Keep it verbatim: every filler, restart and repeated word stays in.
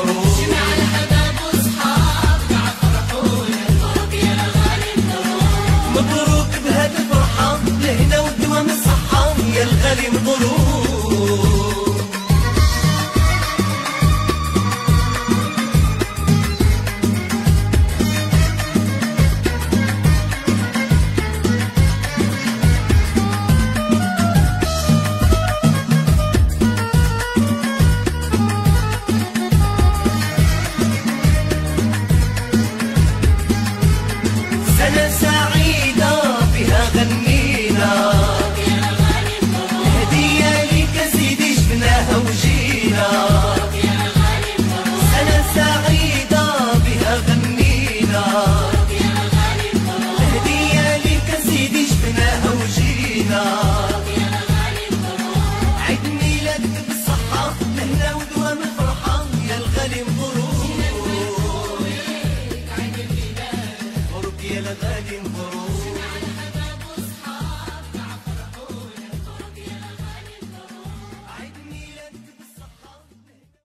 مبروك. جمع الحباب واصحاب قاع فرحونا، مبروك يا الغالي مبروك. مبروك بهذه الفرحة لهنا ودوام الصحة يا الغالي مبروك. سنة سعيدة بها غنينا، هدية ليك سيدي جبناها وجينا. سنة سعيدة بها غنينا، هدية ليك سيدي جبناها وجينا. عيد ميلادك بالصحة لهنا ودوام الفرحة يا الغالي مبروك. مبروك يا الغالي.